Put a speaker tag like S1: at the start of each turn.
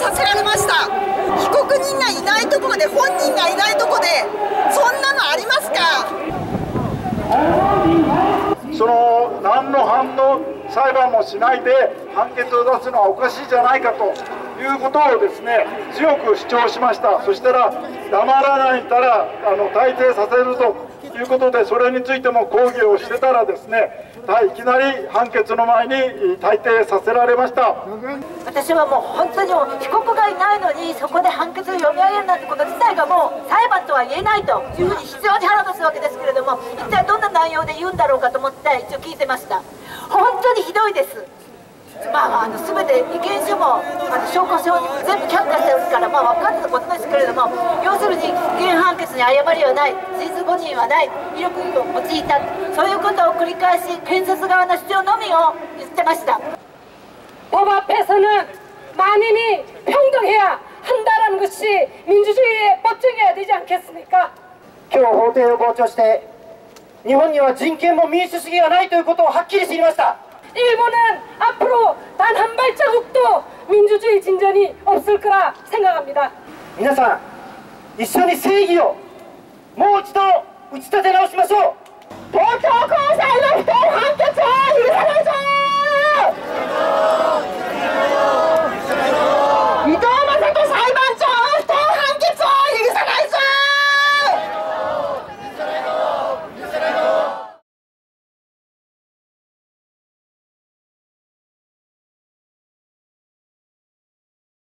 S1: させられました。被告人がいないところで、本人がいないところで、そんなのありますか。
S2: その何の反応裁判もしないで判決を出すのはおかしいじゃないかということをですね、強く主張しました。そしたら黙らないたら退廷させるということで、それについても抗議をしてたらですね、いきなり判決の前に退廷させられました。
S3: 私はもう本当に被告がいないのにそこで判決を読み上げるなんてこと自体がもう裁判とは言えないというふうに非常に腹立つわけですけれども、一体どんな内容で言うんだろうかと思って一応聞いてました。本当にひどいです。全て意見書も証拠書に全部却下してるから、分かってたことですけれども、要するに原判決に誤りはない、事実誤認はない、威力を用いた、そういうことを繰り返し検察側の主張のみを言ってました。
S4: 법앞에서는만인이평등해야한다라는것이민주주의의법칙이어야되지않겠습니까？今日法廷を傍聴して日本には人権も民主主義がないということをはっきり知りました。
S3: 일본은앞으로단한발자국도민주주의진전이없을거라생각합니다。
S4: 皆さん一緒に正義をもう一度打ち立て直しましょう。東京高裁の不当判決を許さないぞ。